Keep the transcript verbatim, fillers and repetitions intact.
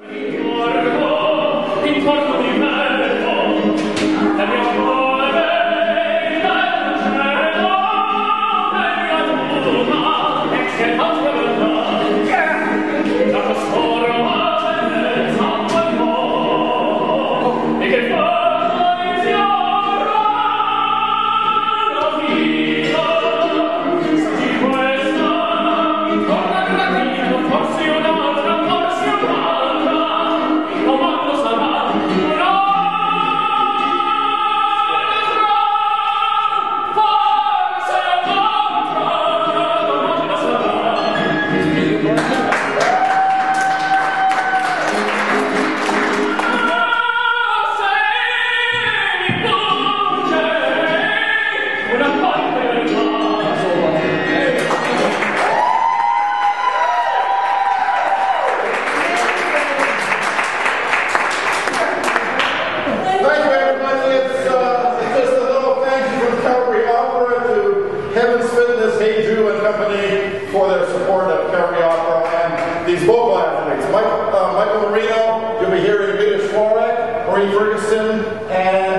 For their support of Calgary Opera and these vocal athletes. Mike, uh, Michael Marino, you'll be hearing Vida Schwarek, Marie Ferguson, and